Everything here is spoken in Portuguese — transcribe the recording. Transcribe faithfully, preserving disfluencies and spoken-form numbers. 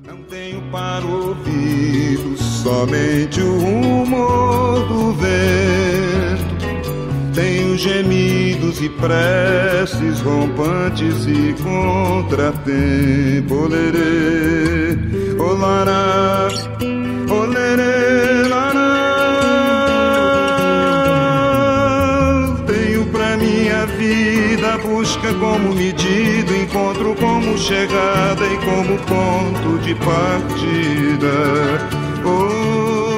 Não tenho para ouvido somente o rumor do vento. Tenho gemidos e preces rompantes e contratempo. Olerê, olará, olerê, lará. Tenho pra minha vida busca como medida, encontro como chegada e como ponto de partida. Oh,